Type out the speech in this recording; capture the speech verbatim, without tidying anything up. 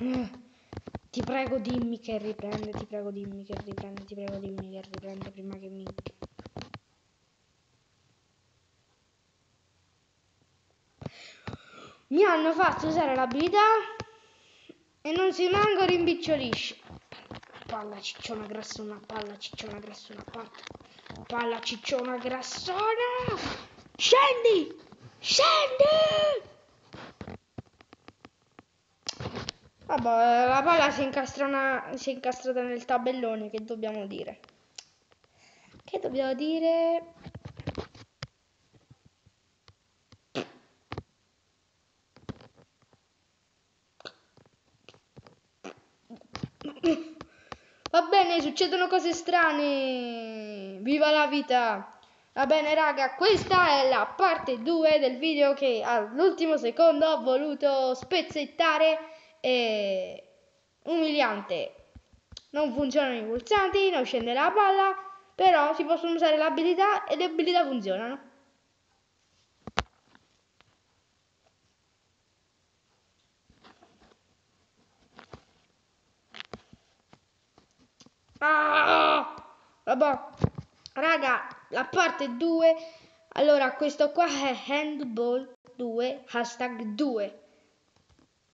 Ti prego dimmi che riprende, ti prego dimmi che riprende, ti prego dimmi che riprende prima che mi... Mi hanno fatto usare l'abilità e non si manco rimpicciolisce. Palla cicciona grassona, palla cicciona grassona, palla, palla cicciona grassona. Scendi! Scendi! Vabbè, la palla si incastra una, si è incastrata nel tabellone, che dobbiamo dire? Che dobbiamo dire? Va bene, succedono cose strane. Viva la vita. Va bene raga, questa è la parte due del video che all'ultimo secondo ho voluto spezzettare. E... umiliante. Non funzionano i pulsanti, non scende la palla, però si possono usare le abilità e le abilità funzionano. Ah! Vabbè, raga, la parte due. Allora, questo qua è Handball due, hashtag due.